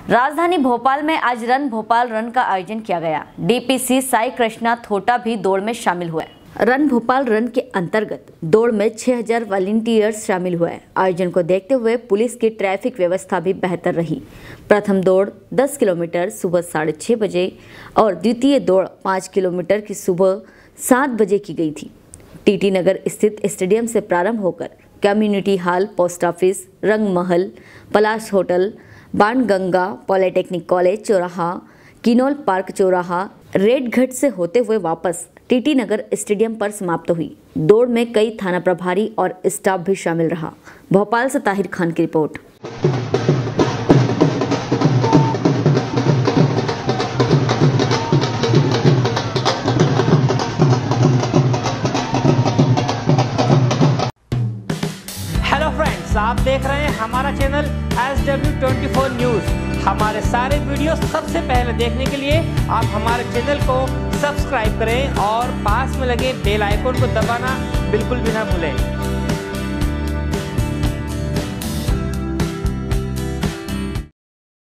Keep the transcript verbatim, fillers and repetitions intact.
राजधानी भोपाल में आज रन भोपाल रन का आयोजन किया गया। डीपीसी साई कृष्णा थोटा भी दौड़ में शामिल हुए। रन भोपाल रन के अंतर्गत दौड़ में छह हज़ार वॉलंटियर्स शामिल हुए। आयोजन को देखते हुए पुलिस की ट्रैफिक व्यवस्था भी बेहतर रही। प्रथम दौड़ दस किलोमीटर सुबह साढ़े छः बजे और द्वितीय दौड़ पाँच किलोमीटर की सुबह सात बजे की गई थी। टीटी नगर स्थित स्टेडियम से प्रारंभ होकर community hall, post office, Rang Mahal, Palash hotel, Banganga, polytechnic college चौराहा, किनोल पार्क चौराहा, रेड घाट से होते हुए वापस टीटी नगर स्टेडियम पर समाप्त हुई। दौड़ में कई थाना प्रभारी और स्टाफ भी शामिल रहा। भोपाल से ताहिर खान की रिपोर्ट। हेलो फ्रेंड्स, आप देख रहे हैं हमारा channel S W twenty four news. हमारे सारे वीडियो सबसे पहले देखने के लिए आप हमारे चैनल को सब्सक्राइब करें और पास में लगे बेल आइकन को दबाना बिल्कुल भी ना भूलें।